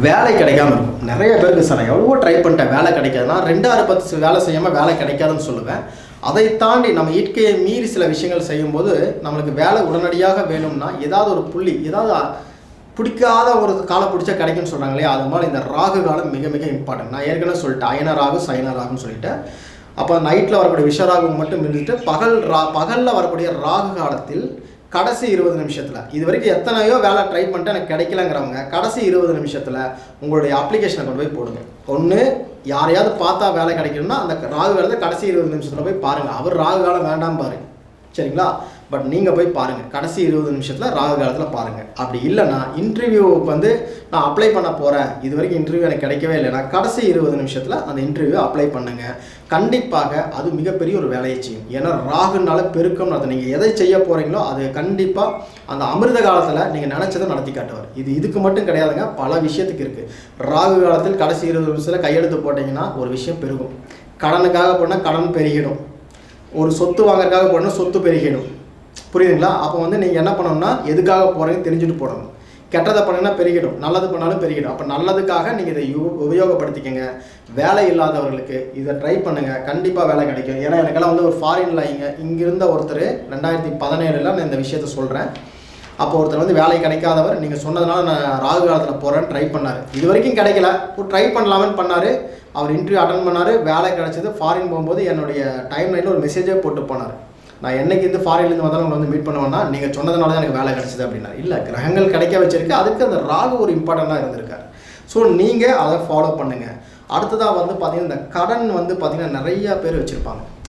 வேலை கிடைக்காம இருக்கும். நிறைய பேருக்கு சார் எவ்வளவோ ட்ரை பண்ணிட்டேன் வேலை கிடைக்காதுன்னா 2-6-10 வேலை செய்யாமல் வேலை கிடைக்காதுன்னு சொல்லுவேன். அதை தாண்டி நம்ம இயற்கையை மீறி சில விஷயங்கள் செய்யும்போது நம்மளுக்கு வேலை உடனடியாக வேணும்னா ஏதாவது ஒரு புள்ளி ஏதாவது பிடிக்காத ஒரு காலம் பிடிச்சா கிடைக்கும்னு சொல்கிறாங்க இல்லையா, அது மாதிரி இந்த ராகு காலம் மிக மிக இம்பார்ட்டன்ட். நான் ஏற்கனவே சொல்லிட்டேன் அயன ராகு சயன ராகுன்னு சொல்லிட்டேன். அப்போ நைட்டில் வரக்கூடிய விஷராகு மட்டும் இருந்துட்டு பகலில் வரக்கூடிய ராகு காலத்தில் கடைசி 20 நிமிஷத்தில் இது வரைக்கும் எத்தனையோ வேலை ட்ரை பண்ணிட்டு எனக்கு கிடைக்கலங்கிறவங்க கடைசி 20 நிமிஷத்தில் உங்களுடைய அப்ளிகேஷனை கொண்டு போய் போடுங்க. ஒன்று யாரையாவது பார்த்தா வேலை கிடைக்கணும்னா அந்த ராகு காலத்தை கடைசி 20 நிமிஷத்தில் போய் பாருங்கள். அவர் ராகு காலம் வேண்டாம் பாருங்க, சரிங்களா? பட் நீங்கள் போய் பாருங்கள், கடைசி 20 நிமிஷத்தில் ராகு காலத்தில் பாருங்கள். அப்படி இல்லைன்னா இன்டர்வியூவுக்கு நான் அப்ளை பண்ண போகிறேன், இது வரைக்கும் இன்டர்வியூ எனக்கு கிடைக்கவே இல்லைன்னா கடைசி 20 நிமிஷத்தில் அந்த இன்டர்வியூ அப்ளை பண்ணுங்கள். கண்டிப்பாக அது மிகப்பெரிய ஒரு வேலையை செய்யும். ஏன்னா ராகுனால பெருக்கம் அதை நீங்கள் எதை செய்ய போகிறீங்களோ அது கண்டிப்பாக அந்த அமிர்த காலத்தில் நீங்கள் நினச்சதை நடத்தி காட்டுவார். இதுக்கு மட்டும் கிடையாதுங்க, பல விஷயத்துக்கு இருக்குது. ராகு காலத்தில் கடைசி 20 நிமிஷத்தில் கையெழுத்து போட்டிங்கன்னா ஒரு விஷயம் பெருகும். கடனுக்காக போனால் கடன் பெருகிடும், ஒரு சொத்து வாங்குறதுக்காக போனால் சொத்து பெருகிடும். புரியுதுங்களா? அப்போ நீங்கள் என்ன பண்ணணும்னா எதுக்காக போகிறீங்கன்னு தெரிஞ்சுட்டு போடணும். கெட்டதை பண்ணினா பெருகிடும், நல்லது பண்ணாலும் பெருகிடும். அப்போ நல்லதுக்காக நீங்கள் இதை உபயோகப்படுத்திக்கங்க. வேலை இல்லாதவர்களுக்கு இதை ட்ரை பண்ணுங்கள், கண்டிப்பாக வேலை கிடைக்கும். ஏன்னா எனக்கெல்லாம் ஒரு ஃபாரினில் இங்கிருந்த ஒருத்தர் 2017 நான் இந்த விஷயத்த சொல்கிறேன். அப்போ ஒருத்தர் வேலை கிடைக்காதவர் நீங்கள் சொன்னதுனால நான் ராகு காலத்தில் போகிறேன்னு ட்ரை பண்ணார். இது வரைக்கும் கிடைக்கல, ஒரு ட்ரை பண்ணலாமேன்னு பண்ணார். அவர் இன்டர்வியூ அட்டன் பண்ணார், வேலை கிடைச்சது. ஃபாரின் போகும்போது என்னுடைய டைம் லைனில் ஒரு மெசேஜே போட்டு போனார், நான் என்னைக்கு ஃபாரின்லேருந்து வந்தாலும் உங்களை மீட் பண்ணுவேன்னா நீங்கள் சொன்னதுனால தான் எனக்கு வேலை கிடைச்சிது அப்படின்னா. இல்லை, கிரகங்கள் கிடைக்க வச்சிருக்கு, அதுக்கு அந்த ராகு ஒரு இம்பார்ட்டண்ட்டாக இருந்திருக்காரு. ஸோ நீங்கள் அதை ஃபாலோ பண்ணுங்கள். அடுத்ததாக பார்த்தீங்கன்னா இந்த கடன் பார்த்தீங்கன்னா நிறையா பேர் வச்சுருப்பாங்க.